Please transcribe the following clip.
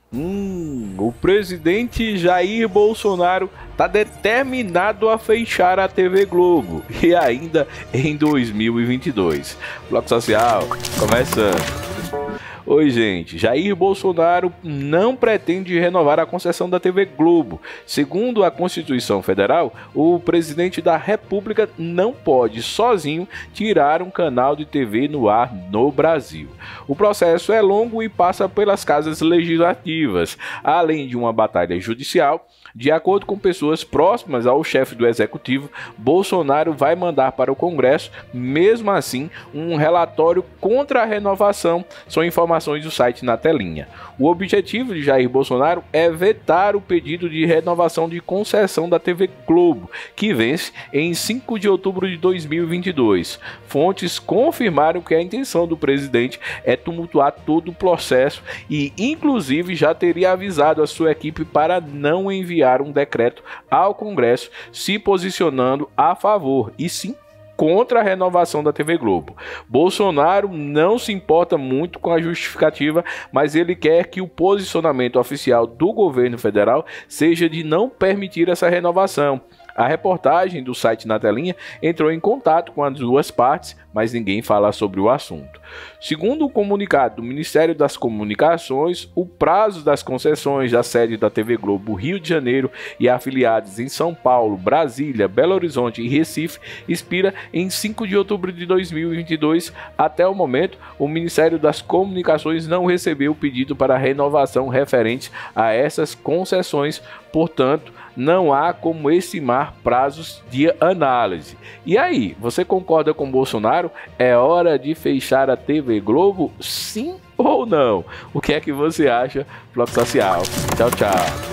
O presidente Jair Bolsonaro está determinado a fechar a TV Globo, e ainda em 2022. Bloco Social, começando. Oi, gente. Jair Bolsonaro não pretende renovar a concessão da TV Globo. Segundo a Constituição Federal, o presidente da República não pode sozinho tirar um canal de TV no ar no Brasil. O processo é longo e passa pelas casas legislativas, além de uma batalha judicial. De acordo com pessoas próximas ao chefe do executivo, Bolsonaro vai mandar para o Congresso, mesmo assim, um relatório contra a renovação. São informações do site Na Telinha. O objetivo de Jair Bolsonaro é vetar o pedido de renovação de concessão da TV Globo, que vence em 5 de outubro de 2022. Fontes confirmaram que a intenção do presidente é tumultuar todo o processo e, inclusive, já teria avisado a sua equipe para não enviar um decreto ao Congresso se posicionando a favor e sim contra a renovação da TV Globo. Bolsonaro não se importa muito com a justificativa, mas ele quer que o posicionamento oficial do governo federal seja de não permitir essa renovação. A reportagem do site Na Telinha entrou em contato com as duas partes, mas ninguém fala sobre o assunto. Segundo o comunicado do Ministério das Comunicações, o prazo das concessões da sede da TV Globo Rio de Janeiro e afiliados em São Paulo, Brasília, Belo Horizonte e Recife expira em 5 de outubro de 2022. Até o momento, o Ministério das Comunicações não recebeu o pedido para renovação referente a essas concessões, portanto, não há como estimar prazos de análise. E aí, você concorda com Bolsonaro? É hora de fechar a TV Globo? Sim ou não? O que é que você acha? Bloco Social. Tchau, tchau.